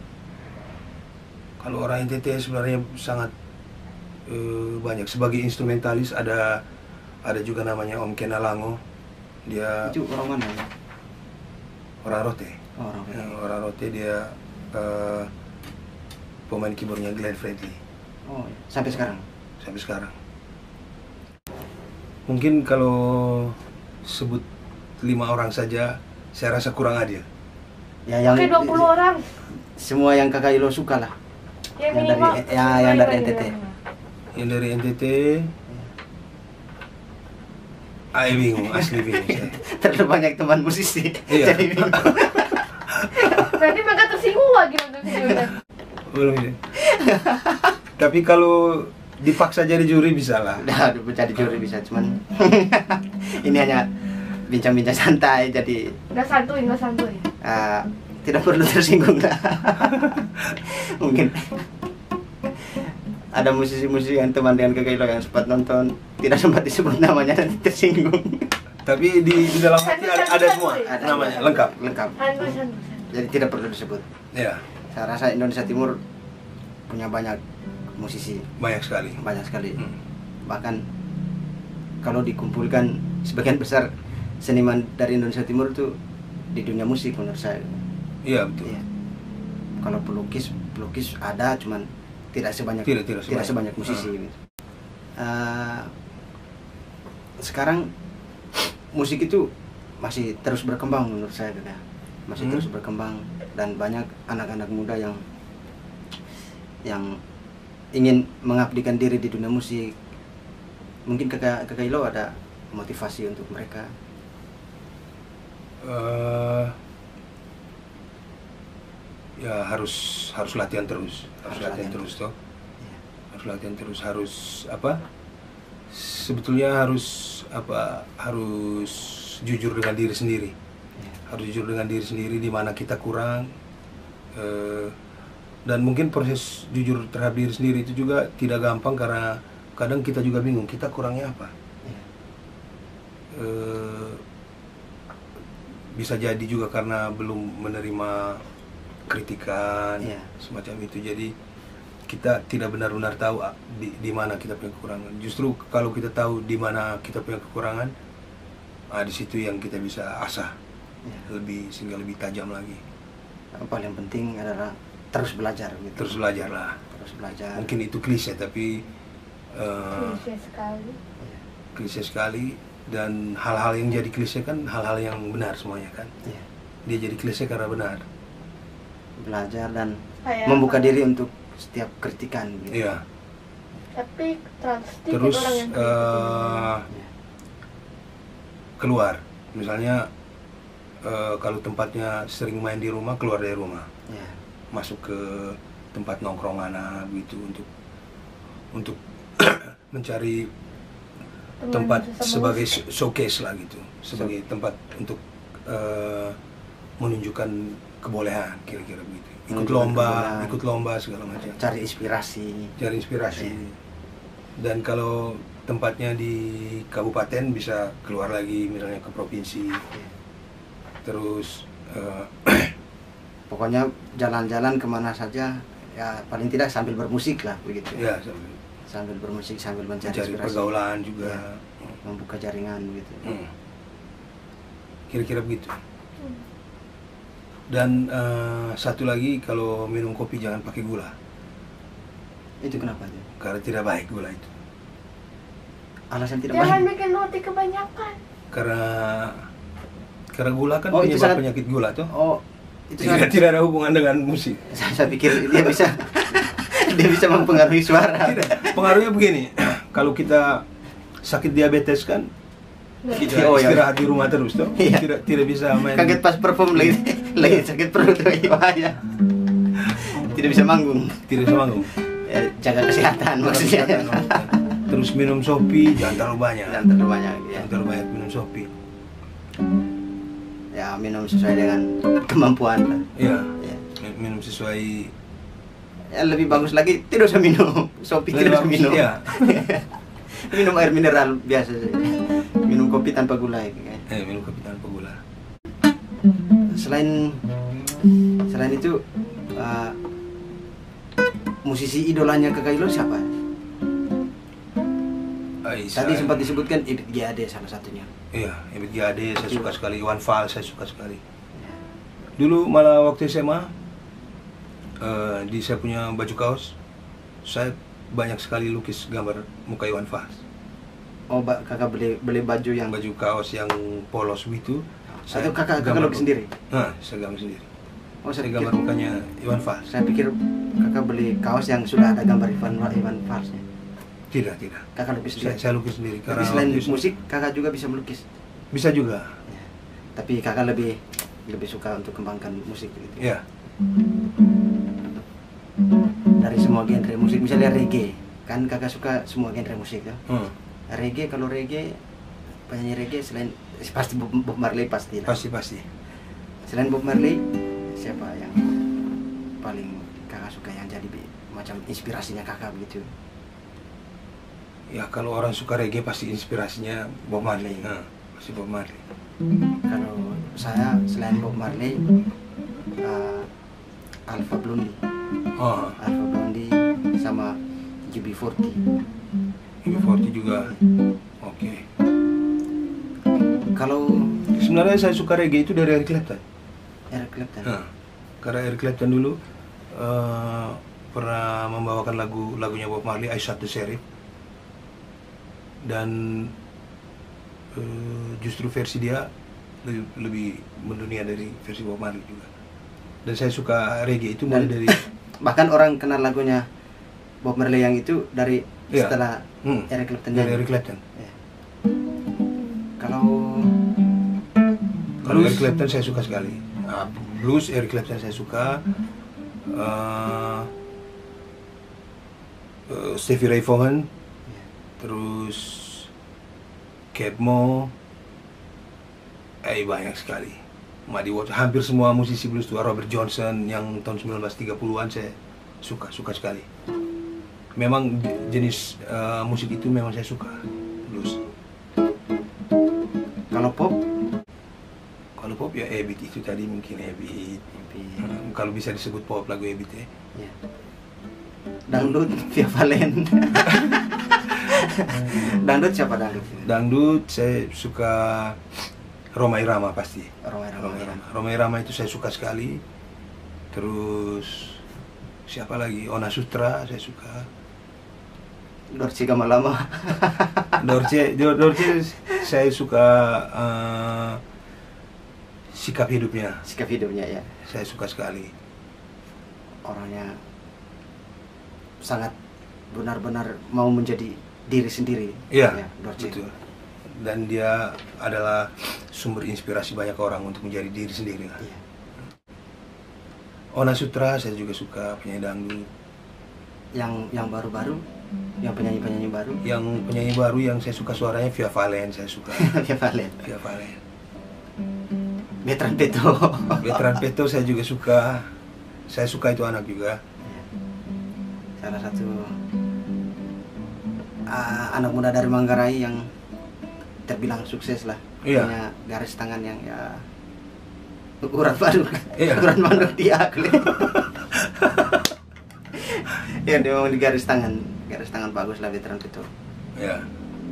kalau orang N T T sebenarnya sangat eh, banyak. Sebagai instrumentalis ada ada juga namanya Om Kenalango. Dia itu orang mana? Ya? orang Rote. Oh, orang Ya, mana? orang Rote dia eh, pemain keyboardnya Glenn Fredly Oh, ya. Sampai sekarang. sampai sekarang. Mungkin kalau sebut lima orang saja, saya rasa kurang adil. Ya yang Oke, dua puluh orang. semua yang Kakak Ilo suka lah. Ya Yang minimal. dari- ya, yang dari N T T. Yang dari N T T, ah bingung, asli bingung saya. Terlalu banyak teman musisi. Iya. Jadi bingung. Berarti mereka tersinggung lagi nonton videonya. Belum ya. Tapi kalau dipaksa jadi juri bisa lah. Udah, udah jadi juri bisa, cuman ini hanya bincang-bincang santai, jadi Nggak santuy, nggak santuy. uh, tidak perlu tersinggung lah. Mungkin ada musisi-musisi yang teman dengan Kakak Ilo yang sempat nonton tidak sempat disebut namanya dan tersinggung. Tapi di, di dalam hati ada, ada semua Ada namanya, semua. lengkap. Lengkap. Santuy, santuy. Jadi tidak perlu disebut. Ya, Saya rasa Indonesia Timur punya banyak musisi, banyak sekali. banyak sekali. Hmm. Bahkan kalau dikumpulkan sebagian besar seniman dari Indonesia Timur itu di dunia musik menurut saya. Iya betul. Iya. Kalau pelukis, pelukis ada, cuman tidak sebanyak Tidak- tidak sebanyak. sebanyak musisi. Ah. Gitu. Uh, sekarang musik itu masih terus berkembang menurut saya, Kak. Masih Hmm. terus berkembang dan banyak anak-anak muda yang yang ingin mengabdikan diri di dunia musik. Mungkin kakak kakak Ilo ada motivasi untuk mereka. Eh, ya harus harus latihan terus, harus, Harus latihan, latihan terus toh, Iya. harus latihan terus, harus apa? Sebetulnya harus apa? Harus jujur dengan diri sendiri, Iya. harus jujur dengan diri sendiri di mana kita kurang. Eh, dan mungkin proses jujur terhadap diri sendiri itu juga tidak gampang karena kadang kita juga bingung kita kurangnya apa. Iya. Eh, bisa jadi juga karena belum menerima kritikan, Iya. semacam itu. Jadi kita tidak benar-benar tahu ah, di, di mana kita punya kekurangan. Justru kalau kita tahu di mana kita punya kekurangan, ah, di situ yang kita bisa asah Iya. lebih, sehingga lebih tajam lagi. Yang paling penting adalah terus belajar gitu. Terus belajar lah. Terus belajar. Mungkin itu klise tapi eh, Klise sekali. Iya. klise sekali, dan hal-hal yang jadi klise kan hal-hal yang benar semuanya kan. Iya. Dia jadi klise karena benar. Belajar dan Kayak membuka apa? diri untuk setiap kritikan gitu. Iya. Tapi terlalu sedikit Terus orang yang eh, Iya. keluar, misalnya eh, kalau tempatnya sering main di rumah, keluar dari rumah, Iya. masuk ke tempat nongkrongan gitu untuk untuk mencari teman tempat sesama sebagai musik. showcase lah gitu, sebagai tempat untuk eh, menunjukkan kebolehan, kira-kira begitu. Ikut Menunjukkan lomba, kebolehan. ikut lomba segala macam. Cari inspirasi. Cari inspirasi. Iya. Dan kalau tempatnya di kabupaten bisa keluar lagi, misalnya ke provinsi. Iya. Terus eh, Pokoknya jalan-jalan kemana saja, ya paling tidak sambil bermusik lah begitu. ya sambil Sambil bermusik, sambil mencari mencari inspirasi. pergaulan juga. Iya. Membuka jaringan begitu. Hmm. Kira-kira begitu. Hmm. Dan eh, satu lagi, kalau minum kopi jangan pakai gula, Itu kenapa tuh? karena tidak baik gula itu. Alasan tidak Jangan baik. bikin roti kebanyakan. Karena karena gula kan Oh, itu penyebab sangat- penyakit gula tuh. Oh, itu Tidak, sangat, tidak ada hubungan dengan musik. saya, saya pikir dia bisa dia bisa mempengaruhi suara. Tidak. Pengaruhnya begini, kalau kita sakit diabetes kan kita Oh, iya. istirahat di rumah terus tuh, Iya. tidak tidak bisa main. Kaget pas perform lagi lagi sakit perut lagi bahaya. Tidak bisa manggung. Tidak bisa manggung. Ya, jaga kesehatan maksudnya. Terus minum sopi jangan terlalu banyak. Jangan terlalu banyak ya. Jangan terlalu banyak minum sopi. Ya minum sesuai dengan kemampuan lah. Iya. Ya. Minum sesuai. Ya, lebih bagus lagi tidak usah minum sopi, Lebih tidak usah bagus, minum. iya. Minum air mineral biasa saja. Minum kopi tanpa gula ya. Eh, minum kopi tanpa gula. Selain selain itu uh, musisi idolanya Kakak Ilo siapa? Ai, Tadi saya- sempat disebutkan Ibit G A D salah satunya. Iya, Ebit G A D saya suka sekali, Iwan Fals saya suka sekali. Dulu malah waktu S M A eh, di saya punya baju kaos, saya banyak sekali lukis gambar muka Iwan Fals. Oh, ba- kakak beli beli baju yang baju kaos yang polos gitu. atau kakak kakak gambar- lukis sendiri? Nah, saya gambar sendiri. Oh, Saya saya gambar pikir, mukanya Iwan Fals. saya pikir kakak beli kaos yang sudah ada gambar Iwan Iwan Falsnya. Tidak, tidak. Kakak lukis Saya, sendiri. saya lukis sendiri Tapi karena selain waktu itu- musik, kakak juga bisa melukis. bisa juga. Ya. Tapi kakak lebih lebih suka untuk kembangkan musik gitu. Ya. Dari semua genre musik, misalnya reggae, kan kakak suka semua genre musik ya. Hmm. Reggae, kalau reggae, penyanyi reggae selain pasti Bob, Bob Marley pasti lah. Pasti pasti. Selain Bob Marley, siapa yang paling kakak suka yang jadi bi- macam inspirasinya kakak begitu? Ya kalau orang suka reggae pasti inspirasinya Bob Marley. Nah, pasti Bob Marley. Kalau saya selain Bob Marley, uh, Alpha Blondy, Oh, Alpha Blondy sama U B empat puluh. U B empat puluh juga. Oke. Kalau Sebenarnya saya suka reggae itu dari Eric Clapton. Eric Clapton, Nah, karena Eric Clapton dulu eh, pernah membawakan lagu lagunya Bob Marley, I Shot the Sheriff, dan eh, justru versi dia lebih, lebih mendunia dari versi Bob Marley juga. Dan saya suka reggae itu mulai Dan- dari bahkan orang kenal lagunya Bob Marley yang itu dari Iya. setelah hmm, Eric Clapton. dari nyanyi. Eric Clapton. Ya. Kalau Kalau Blues? Eric Clapton saya suka sekali. Nah, blues Eric Clapton saya suka. Eh, eh, Stevie Ray Vaughan, ya, terus Keb Mo, eh banyak sekali. Muddy Waters, hampir semua musisi blues tua, Robert Johnson yang tahun sembilan belas tiga puluhan saya suka, suka sekali. Memang jenis eh, musik itu memang saya suka, blues. kalau pop, Kalau pop ya Ebit itu tadi mungkin Ebit. tapi- Hmm, kalau bisa disebut pop lagu Ebit ya. ya. Dangdut Via Valen. Dangdut siapa dangdut? Dangdut saya suka Rhoma Irama pasti. Roma Rhoma Roma. Irama. Rhoma Irama itu saya suka sekali. Terus siapa lagi? Ona Sutra saya suka. Dorci Gamalama. Dorce, Dor- Dorce saya suka eh, sikap hidupnya. Sikap hidupnya ya. Saya suka sekali. Orangnya sangat benar-benar mau menjadi diri sendiri. Iya, ya, Dorce. betul. Dan dia adalah sumber inspirasi banyak orang untuk menjadi diri sendiri. Iya. Ona Sutra saya juga suka, penyanyi dangdut. Yang yang baru-baru, yang penyanyi-penyanyi baru. Yang penyanyi baru yang saya suka suaranya Via Valen, saya suka. Via Valen. Via Valen. Betran Peto. Veteran Peto saya juga suka. Saya suka itu anak juga. Ya. Salah satu ah, anak muda dari Manggarai yang terbilang sukses lah. Iya. Punya garis tangan yang ya ukuran baru. Iya. Ukuran manuk dia. Ya dia memang di garis tangan, garis tangan bagus lah Betran Peto. Ya.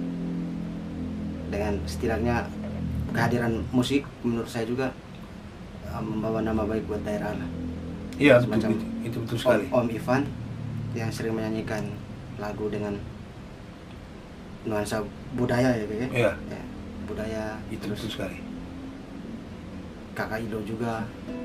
Dengan setidaknya kehadiran musik menurut saya juga uh, membawa nama baik buat daerah lah. Iya, betul, Semacam itu, itu betul sekali. Om, Om Ivan yang sering menyanyikan lagu dengan nuansa budaya ya, Bek, ya? Iya. Ya, budaya Itu terus betul sekali. Kakak Ilo juga.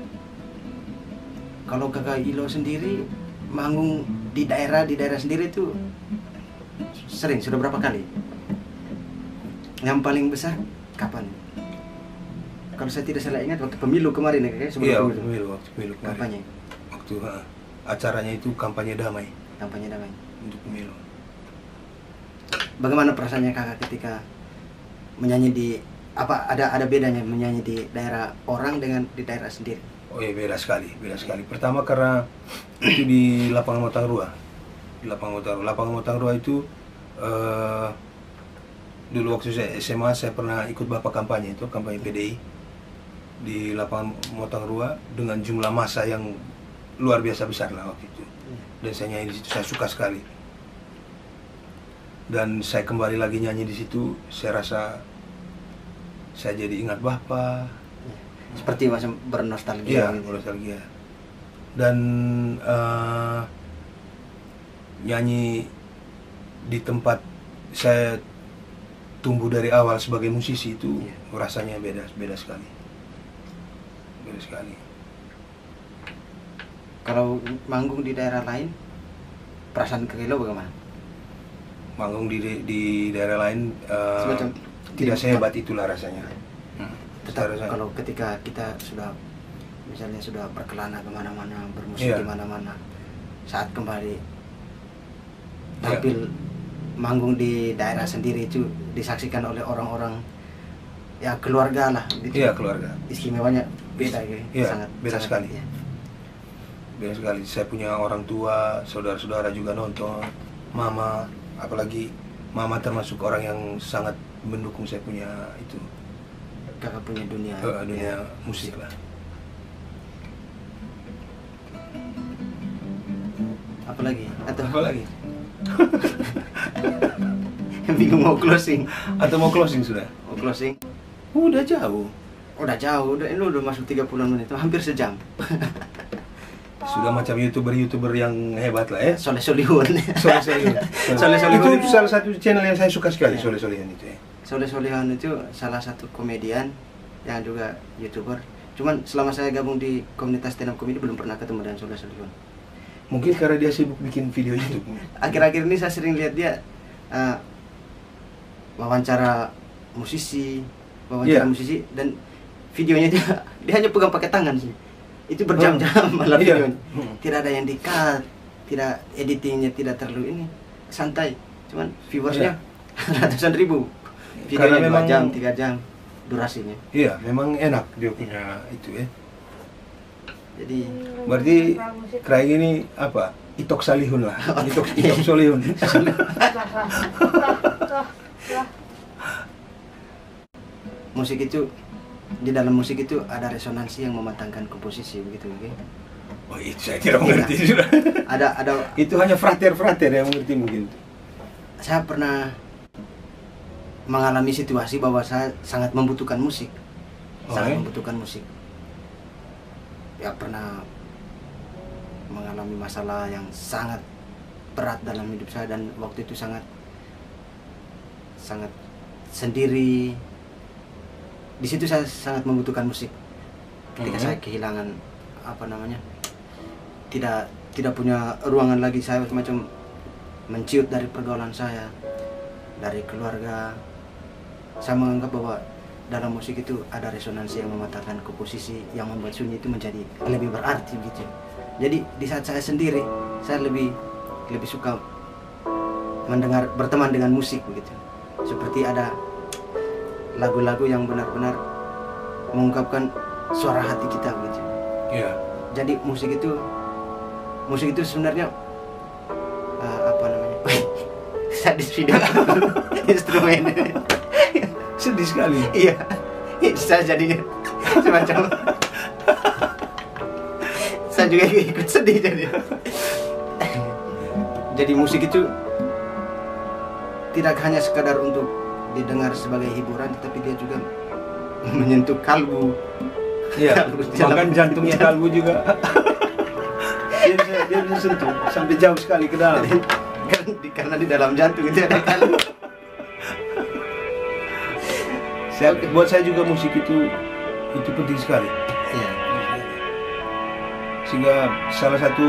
Kalau Kakak Ilo sendiri manggung di daerah di daerah sendiri tuh sering, sudah berapa kali? Yang paling besar kapan? Kalau saya tidak salah ingat waktu pemilu kemarin ya, Kak, sebelum Iya, pemilu. waktu pemilu, waktu pemilu kemarin. Kampanye, Waktu ha, acaranya itu kampanye damai kampanye damai. untuk pemilu. Bagaimana perasaannya Kakak ketika menyanyi di apa ada ada bedanya menyanyi di daerah orang dengan di daerah sendiri? Oh iya, beda sekali, beda sekali. Pertama karena itu di lapangan Motangrua. Di lapangan Motangrua. Lapangan Motangrua itu eh, dulu waktu saya S M A saya pernah ikut bapak kampanye itu, kampanye P D I di lapangan Motangrua dengan jumlah massa yang luar biasa besar lah waktu itu. Dan saya nyanyi di situ, saya suka sekali. Dan saya kembali lagi nyanyi di situ, saya rasa saya jadi ingat bapak. Seperti macam bernostalgia Iya, gitu. nostalgia. Dan eh, nyanyi di tempat saya tumbuh dari awal sebagai musisi itu Iya. rasanya beda beda sekali. Beda sekali. Kalau manggung di daerah lain, perasaan Kilo bagaimana? Manggung di di daerah lain eh, Semacam tidak di- sehebat itulah rasanya. Hmm. Tetap Rasanya- kalau ketika kita sudah misalnya sudah berkelana kemana-mana, bermusik Iya. di mana-mana, saat kembali Iya. tampil manggung di daerah sendiri itu disaksikan oleh orang-orang ya keluarga lah gitu. Iya, keluarga. Istimewanya beda gitu. Iya, sangat beda sangat, sekali. iya. Beda sekali. Saya punya orang tua, saudara-saudara juga nonton, mama, apalagi mama termasuk orang yang sangat mendukung saya punya itu Kakak punya dunia eh, dunia ya, musik lah. apalagi atau Apalagi? bingung mau closing Atau mau closing sudah? mau closing Udah jauh. udah jauh udah ini udah masuk tiga puluh menit hampir sejam. Sudah macam youtuber-youtuber yang hebat lah ya. Soleh Solihun. Soleh Solihun. Soleh Solihun Itu salah satu channel yang saya suka sekali, Soleh Solihun itu ya. Soleh Solihun itu salah satu komedian yang juga youtuber. Cuman selama saya gabung di komunitas stand up comedy belum pernah ketemu dengan Soleh Solihun. Mungkin karena dia sibuk bikin video YouTube. Akhir-akhir ini saya sering lihat dia uh, wawancara musisi, wawancara Iya. musisi dan videonya dia dia hanya pegang pakai tangan sih. Itu berjam-jam malah Iya. videonya. Hmm. Tidak ada yang di-cut, tidak editingnya tidak terlalu ini, santai. Cuman viewersnya ratusan ribu. Karena Videonya dua memang- jam, tiga jam durasinya. Iya, memang enak dia punya itu ya. Jadi Berarti kayak gini apa? Itok Salihun lah. Itok Itok Solihun. musik itu di dalam musik itu ada resonansi yang mematangkan komposisi begitu, oke? Oh, itu saya tidak mengerti sudah. Ada ada Itu hanya frater-frater yang mengerti mungkin. saya pernah mengalami situasi bahwa saya sangat membutuhkan musik, Oh, sangat ya? membutuhkan musik. Ya pernah mengalami masalah yang sangat berat dalam hidup saya dan waktu itu sangat sangat sendiri. Di situ saya sangat membutuhkan musik. Ketika Mhm. saya kehilangan apa namanya, tidak tidak punya ruangan lagi, saya semacam menciut dari pergaulan saya, dari keluarga. Saya menganggap bahwa dalam musik itu ada resonansi yang mematahkan komposisi yang membuat sunyi itu menjadi lebih berarti gitu. Jadi di saat saya sendiri, saya lebih lebih suka mendengar berteman dengan musik begitu. Seperti ada lagu-lagu yang benar-benar mengungkapkan suara hati kita begitu. Iya. Jadi musik itu musik itu sebenarnya uh, apa namanya? Sadis video instrumen. Sedih sekali. Iya. Saya jadinya semacam saya juga ikut sedih jadi. Jadi musik itu tidak hanya sekadar untuk didengar sebagai hiburan, tetapi dia juga menyentuh kalbu. Iya. Kalbu dalam- Bahkan jantungnya kalbu juga. dia bisa dia bisa sentuh sampai jauh sekali ke dalam. Karena di, karena di dalam jantung itu ada kalbu. Saya, buat saya juga musik itu itu penting sekali. Iya. Sehingga salah satu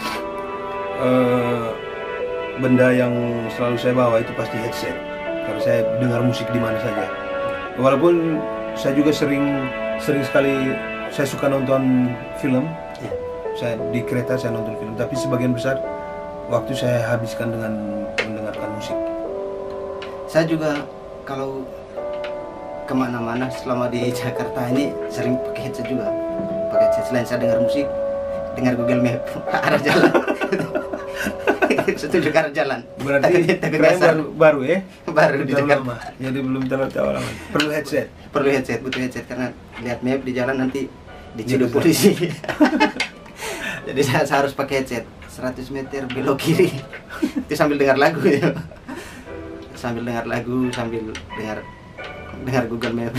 eh, benda yang selalu saya bawa itu pasti headset. Karena saya dengar musik di mana saja. Walaupun saya juga sering sering sekali saya suka nonton film. Iya. Saya di kereta saya nonton film, tapi sebagian besar waktu saya habiskan dengan mendengarkan musik. Saya juga kalau kemana-mana selama di Jakarta ini sering pakai headset juga. Pakai headset selain saya dengar musik, dengar Google Map arah jalan. Setuju arah jalan. Berarti Takut- takut kalian nyasar. baru, baru ya? Baru di Terlalu Jakarta. lama. Jadi belum terlalu tahu lama. Perlu headset. Perlu headset, butuh headset karena lihat map di jalan nanti diciduk Iya, polisi. Jadi saya, saya harus pakai headset seratus meter belok kiri. Itu sambil dengar lagu ya. Sambil dengar lagu, sambil dengar dengar Google Map.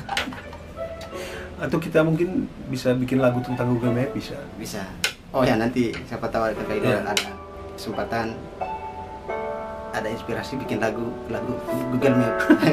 Atau kita mungkin bisa bikin lagu tentang Google Map bisa. Bisa. Oh ya nanti siapa tahu ada kali Iya. ada kesempatan. ada inspirasi bikin lagu lagu Google Map.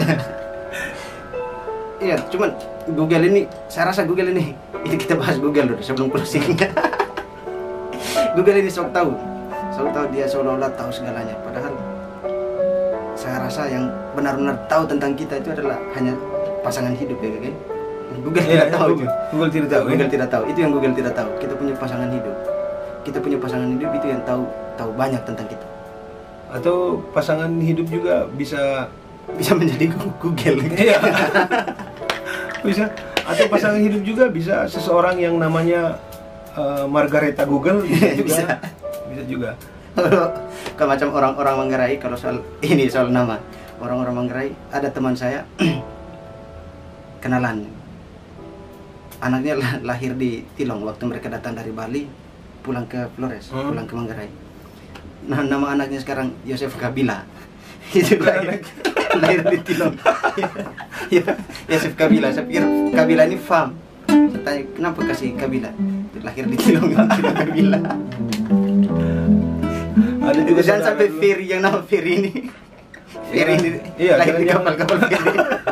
Iya, cuman Google ini, saya rasa Google ini, ini kita bahas Google dulu sebelum closing. Google ini sok tahu, sok tahu dia seolah-olah tahu segalanya. Padahal saya rasa yang benar-benar tahu tentang kita itu adalah hanya pasangan hidup ya kan? Google Iya, tidak iya, tahu. Google. Google tidak tahu, Google ya? tidak tahu. Itu yang Google tidak tahu. Kita punya pasangan hidup. Kita punya pasangan hidup itu yang tahu tahu banyak tentang kita. Atau pasangan hidup juga bisa Bisa menjadi Google. iya. Bisa. Atau pasangan hidup juga bisa seseorang yang namanya uh, Margareta Google bisa juga. Bisa. Bisa juga. Kalau macam orang-orang Manggarai, kalau soal ini soal nama orang-orang Manggarai, ada teman saya kenalan anaknya lah- lahir di Tilong waktu mereka datang dari Bali pulang ke Flores, Hmm. pulang ke Manggarai. Nah, nama anaknya sekarang Yosef Kabila. Itu lahir, lahir di Tilong. Ya, Yosef Kabila. Saya pikir Kabila ini fam. Saya tanya kenapa kasih Kabila? Lahir di Tilong, Tilong Kabila. Ada juga Jangan saudara sampai dulu. Ferry yang nama Ferry ini. Ferry ini Iya, lahir di jangan- kapal-kapal Ferry.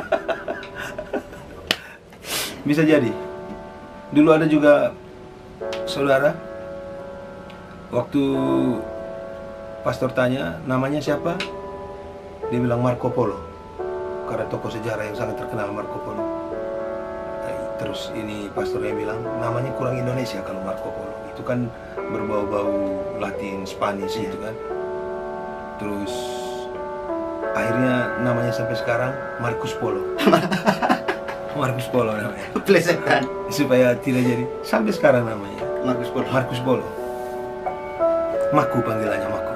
Bisa jadi. Dulu ada juga saudara, waktu pastor tanya namanya siapa, dia bilang Marco Polo, karena tokoh sejarah yang sangat terkenal Marco Polo. Eh, Terus ini pastornya bilang namanya kurang Indonesia kalau Marco Polo, itu kan berbau-bau Latin, Spanish gitu kan. Terus akhirnya namanya sampai sekarang Marcus Polo. Marcus Polo namanya. Plesetan. Supaya tidak jadi sampai sekarang namanya Marcus Polo. Marcus Polo. Maku panggilannya Maku.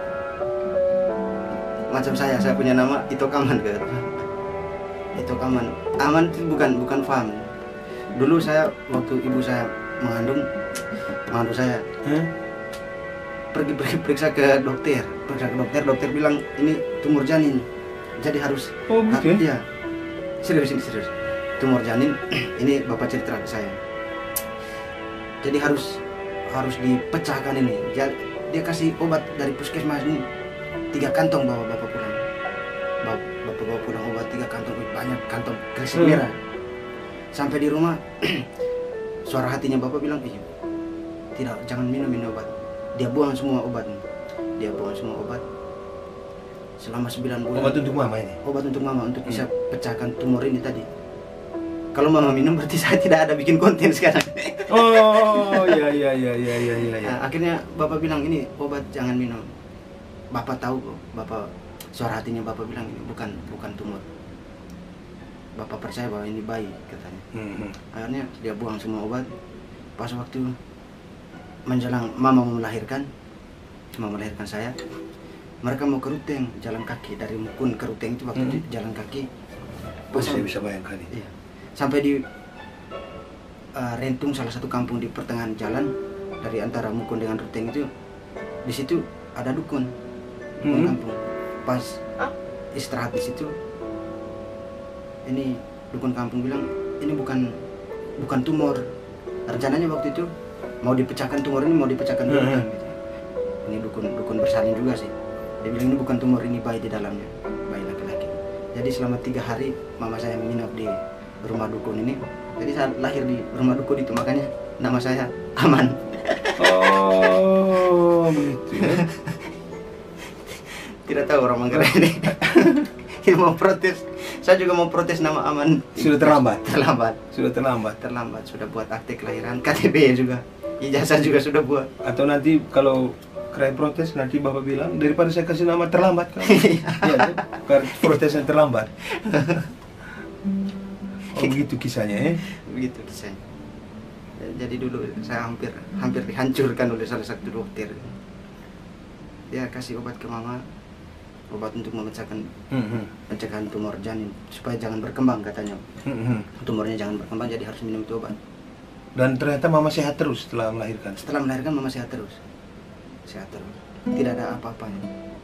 Macam saya, saya punya nama Ito Kaman ke. Ito Kaman. Aman itu bukan bukan fam. Dulu saya waktu ibu saya mengandung mengandung saya Hah? pergi pergi periksa ke dokter, periksa ke dokter, dokter bilang ini tumor janin. Jadi harus Oh gitu ya? ya. Serius ini serius. Tumor janin ini bapak cerita ke saya. Jadi harus harus dipecahkan ini. Dia, dia kasih obat dari puskesmas ini tiga kantong bawa bapak pulang. Bapak, bapak bawa pulang obat tiga kantong, wih, banyak kantong krisik Hmm. merah. Sampai di rumah suara hatinya bapak bilang, "Ih, tidak, jangan minum ini obat." Dia buang semua obat. Dia buang semua obat. Selama sembilan bulan. Obat untuk mama ini. Obat untuk mama untuk Hmm. bisa pecahkan tumor ini tadi. Kalau mama minum berarti saya tidak ada bikin konten sekarang. Oh iya iya iya iya iya iya. Nah, akhirnya bapak bilang ini obat jangan minum. Bapak tahu kok, bapak suara hatinya bapak bilang ini bukan bukan tumor. Bapak percaya bahwa ini bayi katanya. Hmm. Akhirnya dia buang semua obat. Pas waktu menjelang mama mau melahirkan, mama melahirkan saya, mereka mau ke Ruteng jalan kaki dari Mukun ke Ruteng itu waktu Hmm. di jalan kaki. Oh, Pas saya bisa bayangkan ini. Iya. Sampai di uh, Rentung, salah satu kampung di pertengahan jalan dari antara Mukun dengan Ruteng itu, di situ ada dukun, dukun Hmm. kampung. Pas istirahat di situ, ini dukun kampung bilang ini bukan bukan tumor. Rencananya waktu itu mau dipecahkan tumor ini mau dipecahkan dulu Hmm. kan, gitu. Ini dukun dukun bersalin juga sih. Dia bilang ini bukan tumor, ini bayi di dalamnya, bayi laki-laki. Jadi selama tiga hari mama saya menginap di rumah dukun ini. Jadi saya lahir di rumah dukun itu, makanya nama saya Aman. Oh begitu ya. Tidak tahu orang Manggarai ini. Ini mau protes. Saya juga mau protes nama Aman. Sudah terlambat. Terlambat. Sudah terlambat. Terlambat. Sudah buat akte kelahiran, K T P juga. Ijazah juga sudah buat. Atau nanti kalau kalian protes nanti bapak bilang daripada saya kasih nama terlambat kan? Iya, kan? Karena protesnya terlambat. Oh begitu kisahnya ya? Begitu kisahnya. Jadi dulu saya hampir hampir dihancurkan oleh salah satu dokter. Dia kasih obat ke mama, obat untuk memecahkan Hmm. pencegahan tumor janin supaya jangan berkembang katanya. Hmm. Tumornya jangan berkembang, jadi harus minum itu obat. Dan ternyata mama sehat terus setelah melahirkan. Setelah melahirkan mama sehat terus, sehat terus, tidak ada apa-apanya.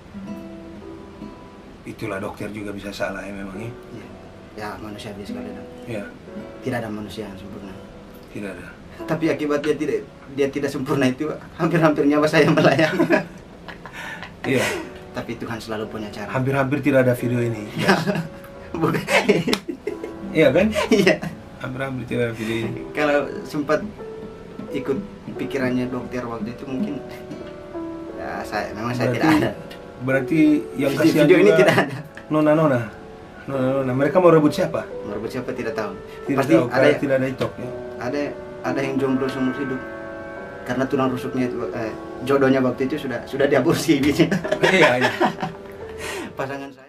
Itulah dokter juga bisa salah ya memang ya. Ya, ya manusia biasa sekali dong. Ya, Tidak ada manusia yang sempurna. tidak ada. Tapi akibat dia tidak dia tidak sempurna itu hampir-hampir nyawa saya melayang. Iya. tapi Tuhan selalu punya cara. Hampir-hampir tidak ada video ini. Yes. Bukan. Iya kan? Iya. Hampir-hampir tidak ada video ini. Kalau sempat ikut pikirannya dokter waktu itu mungkin ya saya memang saya Berarti- tidak ada. Berarti yang Video- kasihan video ini juga tidak ada. Nona-nona. Nona-nona. Mereka mau rebut siapa? Merebut siapa tidak tahu. Tidak Pasti tahu, ada karena tidak ada itok ya. ada ada yang jomblo seumur hidup karena tulang rusuknya itu eh, jodohnya waktu itu sudah sudah diaborsi gitu. Iya, iya. Pasangan saya.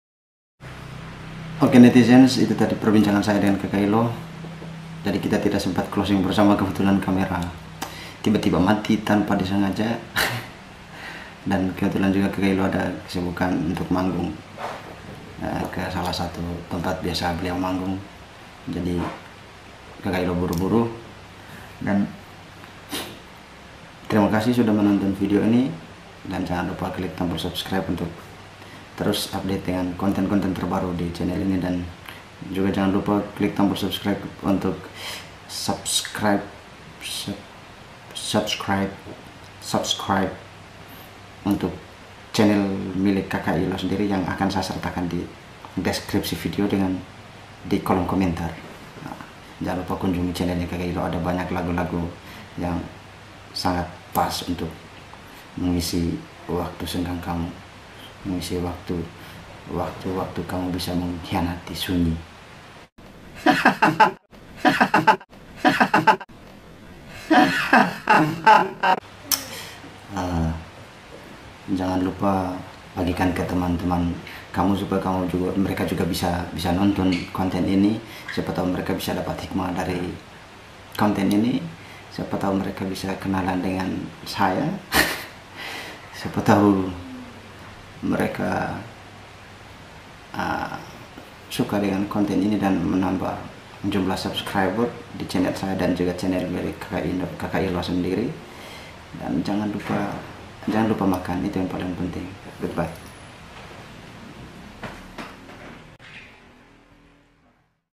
Oke netizens, itu tadi perbincangan saya dengan Kakak Ilo. Jadi kita tidak sempat closing bersama, kebetulan kamera tiba-tiba mati tanpa disengaja. Dan kebetulan juga Kakak Ilo ada kesibukan untuk manggung eh, ke salah satu tempat biasa beliau manggung. Jadi Kakak Ilo buru-buru. Dan terima kasih sudah menonton video ini, dan jangan lupa klik tombol subscribe untuk terus update dengan konten-konten terbaru di channel ini, dan juga jangan lupa klik tombol subscribe untuk subscribe sub, subscribe subscribe untuk channel milik Kakak Ilo sendiri yang akan saya sertakan di deskripsi video dengan di kolom komentar. Nah, jangan lupa kunjungi channelnya Kakak Ilo, ada banyak lagu-lagu yang sangat pas untuk mengisi waktu senggang kamu, mengisi waktu waktu-waktu kamu bisa mengkhianati sunyi. uh, jangan lupa bagikan ke teman-teman kamu supaya kamu juga mereka juga bisa bisa nonton konten ini. Siapa tahu mereka bisa dapat hikmah dari konten ini. Siapa tahu mereka bisa kenalan dengan saya. Siapa tahu mereka uh, suka dengan konten ini dan menambah jumlah subscriber di channel saya dan juga channel milik Kakak Ilo, Kakak Ilo sendiri. Dan jangan lupa jangan lupa makan, itu yang paling penting. Goodbye.